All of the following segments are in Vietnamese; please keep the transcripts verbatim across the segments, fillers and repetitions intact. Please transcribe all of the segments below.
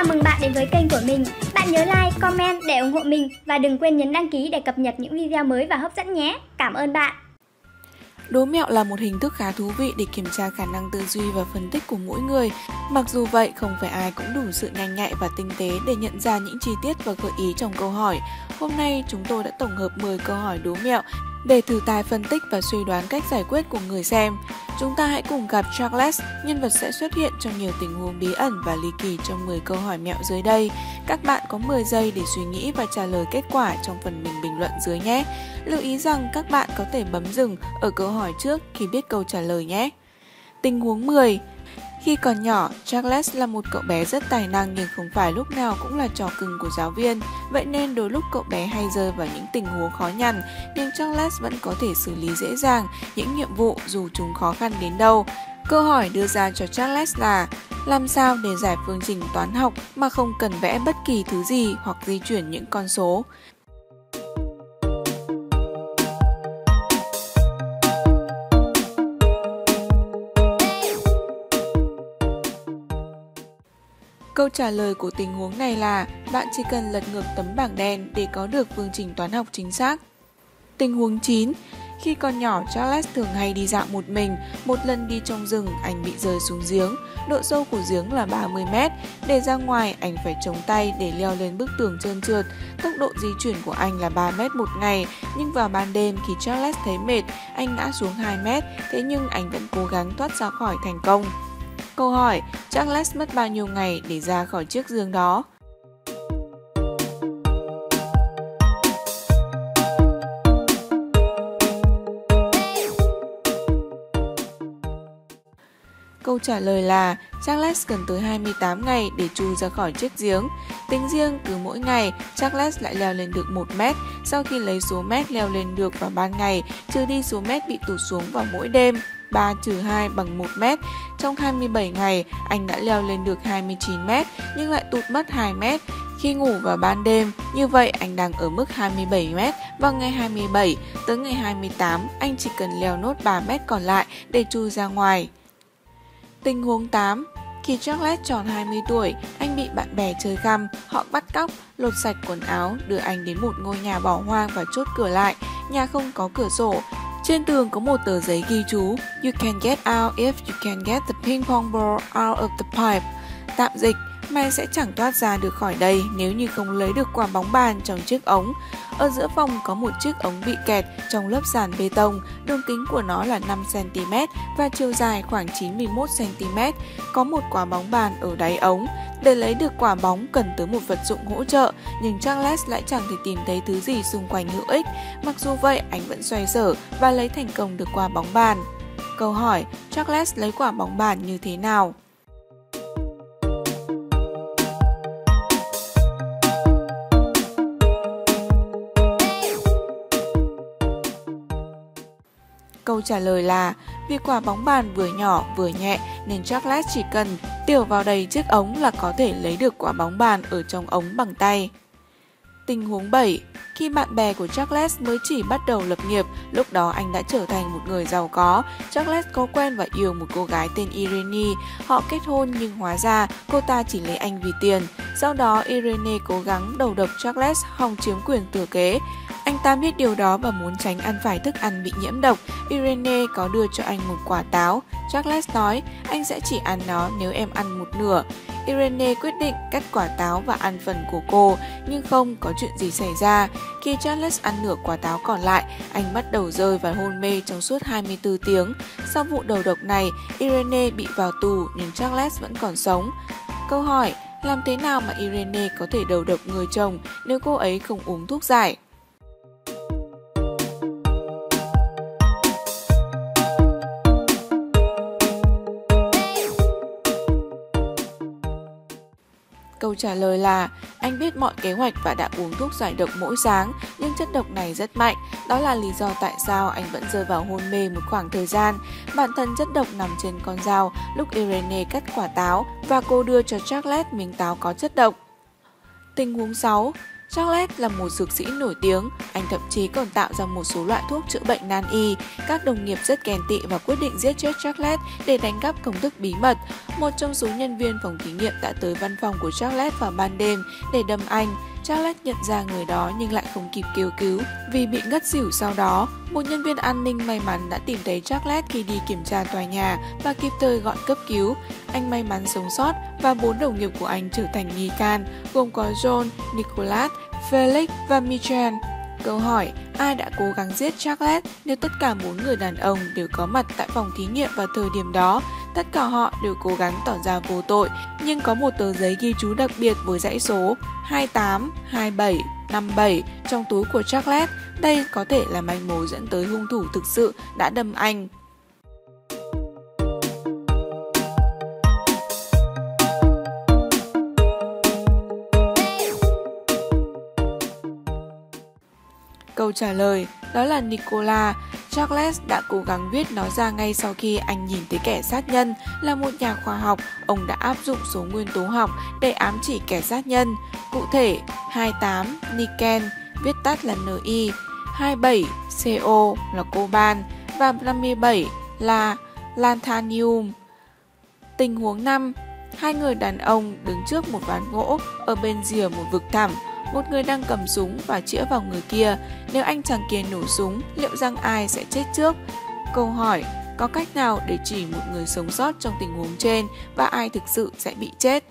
Chào mừng bạn đến với kênh của mình. Bạn nhớ like, comment để ủng hộ mình và đừng quên nhấn đăng ký để cập nhật những video mới và hấp dẫn nhé. Cảm ơn bạn. Đố mẹo là một hình thức khá thú vị để kiểm tra khả năng tư duy và phân tích của mỗi người. Mặc dù vậy, không phải ai cũng đủ sự nhanh nhạy và tinh tế để nhận ra những chi tiết và gợi ý trong câu hỏi. Hôm nay, chúng tôi đã tổng hợp mười câu hỏi đố mẹo để thử tài phân tích và suy đoán cách giải quyết của người xem. Chúng ta hãy cùng gặp Charles, nhân vật sẽ xuất hiện trong nhiều tình huống bí ẩn và ly kỳ trong mười câu hỏi mẹo dưới đây. Các bạn có mười giây để suy nghĩ và trả lời kết quả trong phần mình bình luận dưới nhé. Lưu ý rằng các bạn có thể bấm dừng ở câu hỏi trước khi biết câu trả lời nhé. Tình huống mười. Khi còn nhỏ, Charles là một cậu bé rất tài năng nhưng không phải lúc nào cũng là trò cưng của giáo viên. Vậy nên đôi lúc cậu bé hay rơi vào những tình huống khó nhằn, nhưng Charles vẫn có thể xử lý dễ dàng những nhiệm vụ dù chúng khó khăn đến đâu. Câu hỏi đưa ra cho Charles là: làm sao để giải phương trình toán học mà không cần vẽ bất kỳ thứ gì hoặc di chuyển những con số? Câu trả lời của tình huống này là bạn chỉ cần lật ngược tấm bảng đen để có được phương trình toán học chính xác. Tình huống chín. Khi còn nhỏ, Charles thường hay đi dạo một mình. Một lần đi trong rừng, anh bị rơi xuống giếng. Độ sâu của giếng là ba mươi mét. Để ra ngoài, anh phải chống tay để leo lên bức tường trơn trượt. Tốc độ di chuyển của anh là ba mét một ngày. Nhưng vào ban đêm, khi Charles thấy mệt, anh ngã xuống hai mét. Thế nhưng anh vẫn cố gắng thoát ra khỏi thành công. Câu hỏi: Charles mất bao nhiêu ngày để ra khỏi chiếc giường đó? Câu trả lời là Charles cần tới hai mươi tám ngày để chui ra khỏi chiếc giếng. Tính riêng cứ mỗi ngày, Charles lại leo lên được một mét sau khi lấy số mét leo lên được vào ban ngày, trừ đi số mét bị tụt xuống vào mỗi đêm. ba trừ hai bằng một mét. Trong hai mươi bảy ngày, anh đã leo lên được hai mươi chín mét nhưng lại tụt mất hai mét khi ngủ vào ban đêm. Như vậy, anh đang ở mức hai mươi bảy mét. Vào ngày hai mươi bảy, tới ngày hai mươi tám, anh chỉ cần leo nốt ba mét còn lại để chui ra ngoài. Tình huống tám. Khi Charles tròn hai mươi tuổi, anh bị bạn bè chơi khăm, họ bắt cóc, lột sạch quần áo, đưa anh đến một ngôi nhà bỏ hoang và chốt cửa lại. Nhà không có cửa sổ. Trên tường có một tờ giấy ghi chú: You can get out if you can get the ping pong ball out of the pipe. Tạm dịch: mày sẽ chẳng thoát ra được khỏi đây nếu như không lấy được quả bóng bàn trong chiếc ống. Ở giữa phòng có một chiếc ống bị kẹt trong lớp sàn bê tông, đường kính của nó là năm xăng ti mét và chiều dài khoảng chín mươi mốt xăng ti mét. Có một quả bóng bàn ở đáy ống. Để lấy được quả bóng cần tới một vật dụng hỗ trợ, nhưng Charles lại chẳng thể tìm thấy thứ gì xung quanh hữu ích. Mặc dù vậy, anh vẫn xoay sở và lấy thành công được quả bóng bàn. Câu hỏi: Charles lấy quả bóng bàn như thế nào? Câu trả lời là vì quả bóng bàn vừa nhỏ vừa nhẹ nên Charles chỉ cần tiểu vào đầy chiếc ống là có thể lấy được quả bóng bàn ở trong ống bằng tay. Tình huống bảy. Khi bạn bè của Charles mới chỉ bắt đầu lập nghiệp, lúc đó anh đã trở thành một người giàu có. Charles có quen và yêu một cô gái tên Irene. Họ kết hôn nhưng hóa ra cô ta chỉ lấy anh vì tiền. Sau đó Irene cố gắng đầu độc Charles hòng chiếm quyền thừa kế. Anh ta biết điều đó và muốn tránh ăn phải thức ăn bị nhiễm độc. Irene có đưa cho anh một quả táo. Charles nói anh sẽ chỉ ăn nó nếu em ăn một nửa. Irene quyết định cắt quả táo và ăn phần của cô, nhưng không có chuyện gì xảy ra. Khi Charles ăn nửa quả táo còn lại, anh bắt đầu rơi vào hôn mê trong suốt hai mươi tư tiếng. Sau vụ đầu độc này, Irene bị vào tù nhưng Charles vẫn còn sống. Câu hỏi: làm thế nào mà Irene có thể đầu độc người chồng nếu cô ấy không uống thuốc giải? Câu trả lời là anh biết mọi kế hoạch và đã uống thuốc giải độc mỗi sáng, nhưng chất độc này rất mạnh. Đó là lý do tại sao anh vẫn rơi vào hôn mê một khoảng thời gian. Bản thân chất độc nằm trên con dao lúc Irene cắt quả táo và cô đưa cho Charles miếng táo có chất độc. Tình huống sáu. Charles là một dược sĩ nổi tiếng, anh thậm chí còn tạo ra một số loại thuốc chữa bệnh nan y. Các đồng nghiệp rất ghen tị và quyết định giết chết Charles để đánh cắp công thức bí mật. Một trong số nhân viên phòng thí nghiệm đã tới văn phòng của Charles vào ban đêm để đâm anh. Charles nhận ra người đó nhưng lại không kịp kêu cứu vì bị ngất xỉu sau đó. Một nhân viên an ninh may mắn đã tìm thấy Charles khi đi kiểm tra tòa nhà và kịp thời gọi cấp cứu. Anh may mắn sống sót và bốn đồng nghiệp của anh trở thành nghi can, gồm có John, Nicholas, Felix và Michel. Câu hỏi, ai đã cố gắng giết Charles nếu tất cả bốn người đàn ông đều có mặt tại phòng thí nghiệm vào thời điểm đó? Tất cả họ đều cố gắng tỏ ra vô tội, nhưng có một tờ giấy ghi chú đặc biệt với dãy số hai tám, hai bảy, năm bảy trong túi của Charles. Đây có thể là manh mối dẫn tới hung thủ thực sự đã đâm anh. Câu trả lời đó là Nicholas. Charles đã cố gắng viết nó ra ngay sau khi anh nhìn thấy kẻ sát nhân. Là một nhà khoa học, ông đã áp dụng số nguyên tố học để ám chỉ kẻ sát nhân. Cụ thể, hai mươi tám Niken, viết tắt là en i, hai mươi bảy C O là coban và năm mươi bảy là lanthanum. Tình huống năm, hai người đàn ông đứng trước một ván gỗ ở bên rìa một vực thẳm. Một người đang cầm súng và chĩa vào người kia. Nếu anh chàng kia nổ súng, liệu rằng ai sẽ chết trước? Câu hỏi, có cách nào để chỉ một người sống sót trong tình huống trên và ai thực sự sẽ bị chết?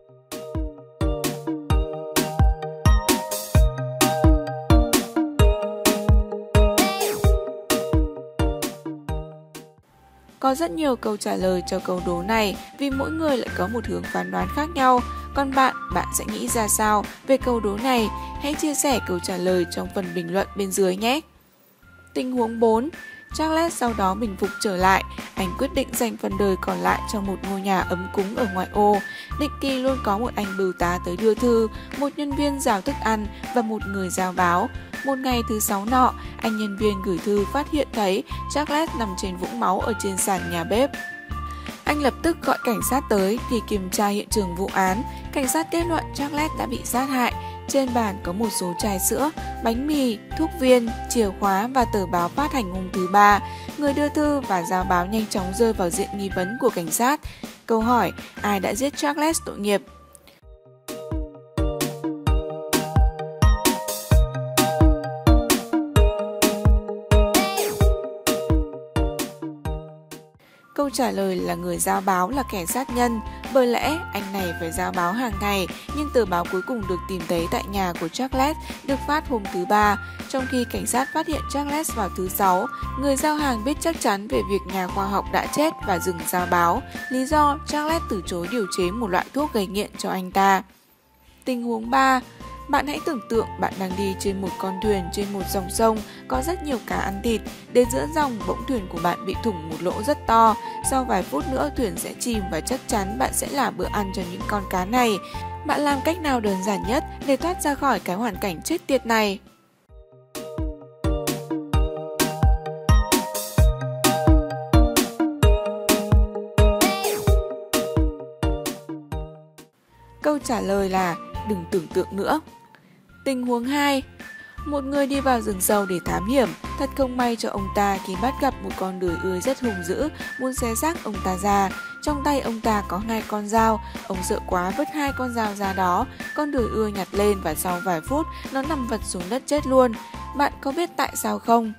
Có rất nhiều câu trả lời cho câu đố này vì mỗi người lại có một hướng phán đoán khác nhau. Còn bạn, bạn sẽ nghĩ ra sao về câu đố này? Hãy chia sẻ câu trả lời trong phần bình luận bên dưới nhé! Tình huống bốn. Charles sau đó bình phục trở lại. Anh quyết định dành phần đời còn lại trong một ngôi nhà ấm cúng ở ngoại ô. Định kỳ luôn có một anh bưu tá tới đưa thư, một nhân viên rào thức ăn và một người giao báo. Một ngày thứ sáu nọ, anh nhân viên gửi thư phát hiện thấy Charles nằm trên vũng máu ở trên sàn nhà bếp. Anh lập tức gọi cảnh sát tới để kiểm tra hiện trường vụ án. Cảnh sát kết luận Charles đã bị sát hại. Trên bàn có một số chai sữa, bánh mì, thuốc viên, chìa khóa và tờ báo phát hành hôm thứ ba. Người đưa thư và giao báo nhanh chóng rơi vào diện nghi vấn của cảnh sát. Câu hỏi, ai đã giết Charles tội nghiệp? Câu trả lời là người giao báo là kẻ sát nhân. Bởi lẽ anh này phải giao báo hàng ngày, nhưng tờ báo cuối cùng được tìm thấy tại nhà của Charles được phát hôm thứ ba, trong khi cảnh sát phát hiện Charles vào thứ sáu. Người giao hàng biết chắc chắn về việc nhà khoa học đã chết và dừng giao báo. Lý do Charles từ chối điều chế một loại thuốc gây nghiện cho anh ta. Tình huống ba. Bạn hãy tưởng tượng bạn đang đi trên một con thuyền trên một dòng sông có rất nhiều cá ăn thịt. Đến giữa dòng, bỗng thuyền của bạn bị thủng một lỗ rất to. Sau vài phút nữa thuyền sẽ chìm và chắc chắn bạn sẽ là bữa ăn cho những con cá này. Bạn làm cách nào đơn giản nhất để thoát ra khỏi cái hoàn cảnh chết tiệt này? Câu trả lời là đừng tưởng tượng nữa. Tình huống hai. Một người đi vào rừng sâu để thám hiểm. Thật không may cho ông ta khi bắt gặp một con đười ươi rất hung dữ, muốn xé xác ông ta ra. Trong tay ông ta có hai con dao. Ông sợ quá vứt hai con dao ra đó. Con đười ươi nhặt lên và sau vài phút nó nằm vật xuống đất chết luôn. Bạn có biết tại sao không?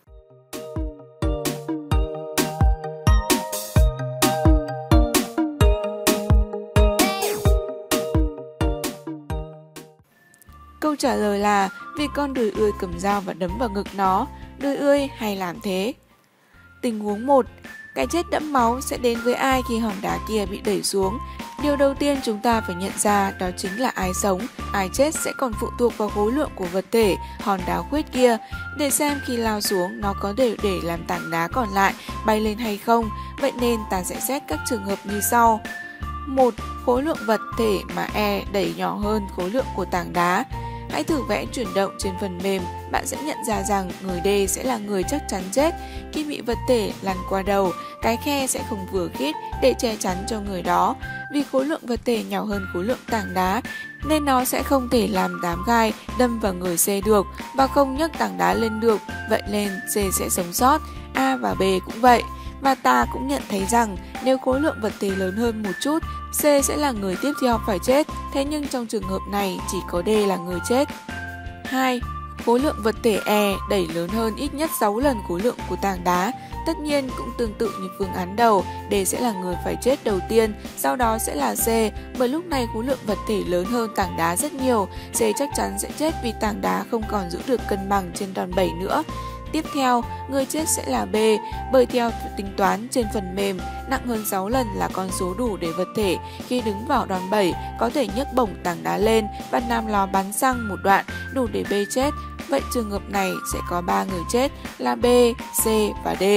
Câu trả lời là vì con đười ươi cầm dao và đấm vào ngực nó. Đười ươi hay làm thế. Tình huống một. Cái chết đẫm máu sẽ đến với ai khi hòn đá kia bị đẩy xuống? Điều đầu tiên chúng ta phải nhận ra đó chính là ai sống, ai chết sẽ còn phụ thuộc vào khối lượng của vật thể, hòn đá khuyết kia. Để xem khi lao xuống nó có thể để làm tảng đá còn lại bay lên hay không. Vậy nên ta sẽ xét các trường hợp như sau. một. Khối lượng vật thể mà E đẩy nhỏ hơn khối lượng của tảng đá. Hãy thử vẽ chuyển động trên phần mềm, bạn sẽ nhận ra rằng người D sẽ là người chắc chắn chết. Khi bị vật thể lăn qua đầu, cái khe sẽ không vừa khít để che chắn cho người đó. Vì khối lượng vật thể nhỏ hơn khối lượng tảng đá, nên nó sẽ không thể làm đám gai đâm vào người C được và không nhấc tảng đá lên được, vậy nên C sẽ sống sót. A và B cũng vậy. Và ta cũng nhận thấy rằng nếu khối lượng vật thể lớn hơn một chút, C sẽ là người tiếp theo phải chết, thế nhưng trong trường hợp này chỉ có D là người chết. hai. Khối lượng vật thể E đẩy lớn hơn ít nhất sáu lần khối lượng của tảng đá. Tất nhiên cũng tương tự như phương án đầu, D sẽ là người phải chết đầu tiên, sau đó sẽ là C, bởi lúc này khối lượng vật thể lớn hơn tảng đá rất nhiều, C chắc chắn sẽ chết vì tảng đá không còn giữ được cân bằng trên đòn bẩy nữa. Tiếp theo, người chết sẽ là B, bởi theo tính toán trên phần mềm, nặng hơn sáu lần là con số đủ để vật thể khi đứng vào đòn bẩy có thể nhấc bổng tảng đá lên và làm nó bắn sang một đoạn, đủ để B chết. Vậy trường hợp này sẽ có ba người chết là B, C và D.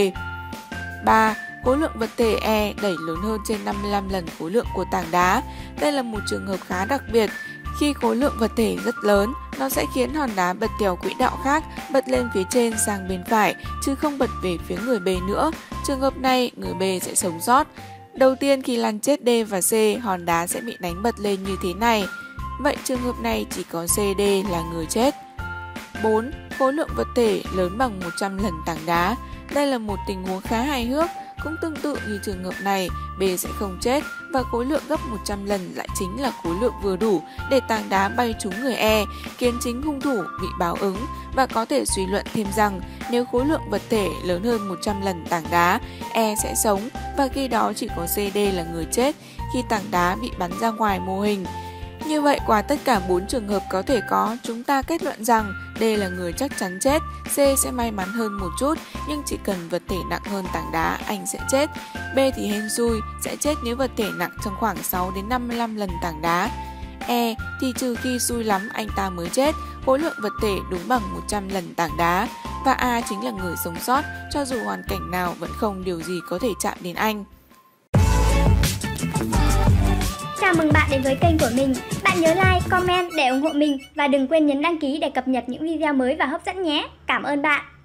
ba. Khối lượng vật thể E đẩy lớn hơn trên năm mươi lăm lần khối lượng của tảng đá. Đây là một trường hợp khá đặc biệt. Khi khối lượng vật thể rất lớn, nó sẽ khiến hòn đá bật theo quỹ đạo khác, bật lên phía trên sang bên phải, chứ không bật về phía người B nữa. Trường hợp này, người B sẽ sống sót. Đầu tiên khi lăn chết D và C, hòn đá sẽ bị đánh bật lên như thế này. Vậy trường hợp này chỉ có C, D là người chết. bốn. Khối lượng vật thể lớn bằng một trăm lần tảng đá. Đây là một tình huống khá hài hước. Cũng tương tự như trường hợp này, B sẽ không chết và khối lượng gấp một trăm lần lại chính là khối lượng vừa đủ để tảng đá bay trúng người E, khiến chính hung thủ bị báo ứng. Và có thể suy luận thêm rằng nếu khối lượng vật thể lớn hơn một trăm lần tảng đá, E sẽ sống và khi đó chỉ có C, D là người chết khi tảng đá bị bắn ra ngoài mô hình. Như vậy, qua tất cả bốn trường hợp có thể có, chúng ta kết luận rằng D là người chắc chắn chết, C sẽ may mắn hơn một chút, nhưng chỉ cần vật thể nặng hơn tảng đá, anh sẽ chết. B thì hên xui, sẽ chết nếu vật thể nặng trong khoảng sáu đến năm mươi lăm lần tảng đá. E thì trừ khi xui lắm anh ta mới chết, khối lượng vật thể đúng bằng một trăm lần tảng đá. Và A chính là người sống sót, cho dù hoàn cảnh nào vẫn không điều gì có thể chạm đến anh. Chào mừng bạn đến với kênh của mình. Bạn nhớ like, comment để ủng hộ mình và đừng quên nhấn đăng ký để cập nhật những video mới và hấp dẫn nhé. Cảm ơn bạn.